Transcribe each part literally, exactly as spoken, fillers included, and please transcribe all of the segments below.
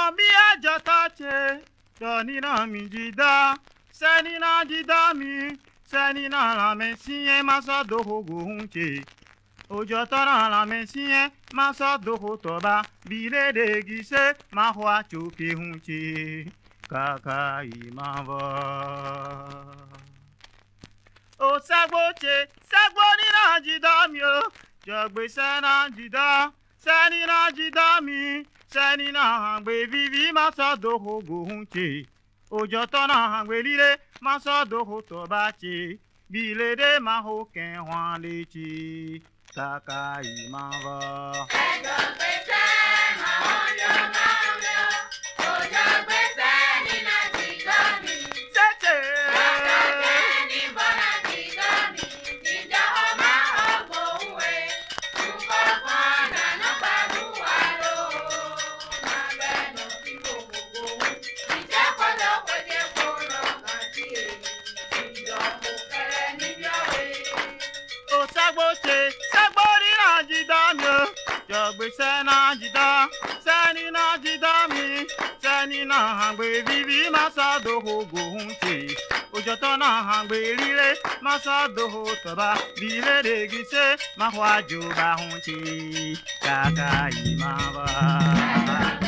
Mambia jatache, donina mi jida, senina jida mi, senina la mensiye masa doho gohunche. Ojotana la mensiye masa doho toba, bile de gise mahwa choke hunche. Kaka imava. O sagboche, sagbonina jida mi o, jagbe sena jida, senina jida mi. Senina hangbe vivi masa doho gohunche. Ojotona hangbe lile masa doho tobache. Bile de maho ken lechi. Kaka imava. Jagbe sena jida, senina jida mi, senina hangbe vivi masa doho gohunche. Ojotona hangbe lile masa doho toba, bile de gise mahwa juba hunche. Kaka imava.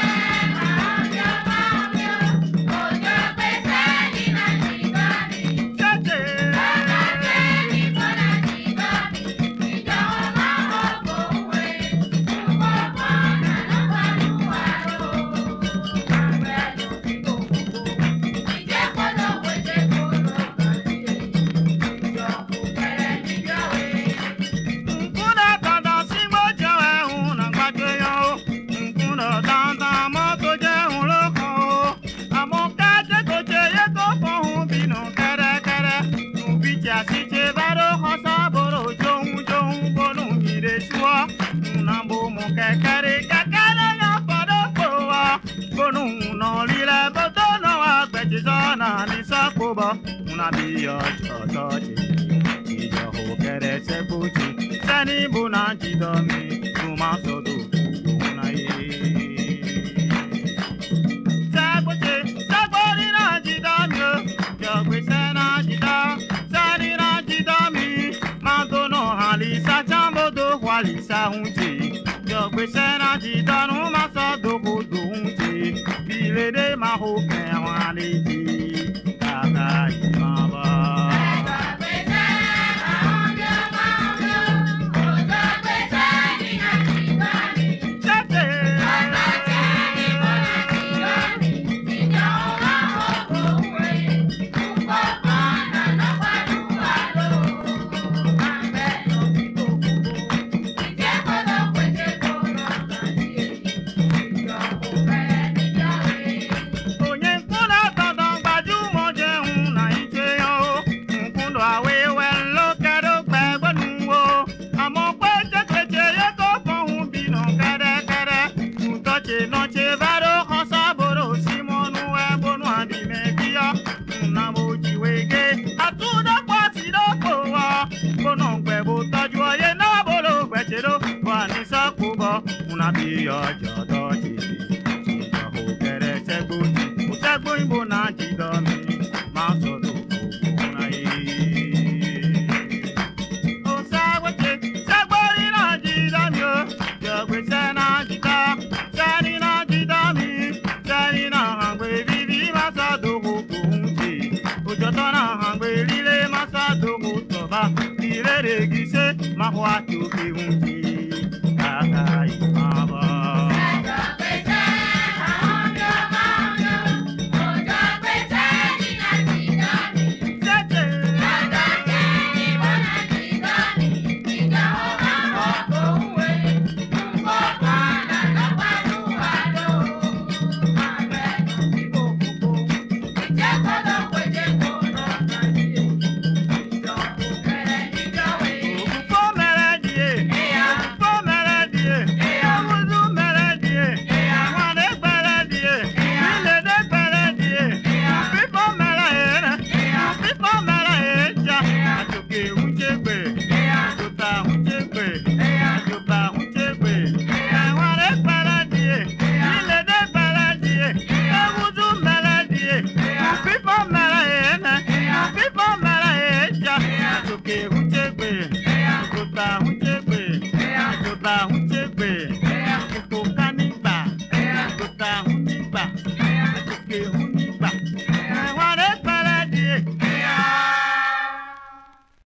Una biya chatache, ija ho kere se puchi, sani buna jidami, tuma sodo una ye. Saboche, sabori na jidami, jagwe sena jida, sani na jidami, mandono halisa chambodo walisa hunchi, jagwe sena jida no masa dogo do hunchi, bile de maho kenwa leji. Kaka imava. Una biya jatache, ija ho kere se puchi, usagbo imbo na jidami, maso dogo una ye. O sagboche, sagbori na jidami o, jagwe sena jida, seni na jidami, seni na hangwe vivi masa dogo gohunche. Ojotona hangwe lile masa dogo toba, bile de gise mahwa choke hunche. Kaka imava. Yeah. la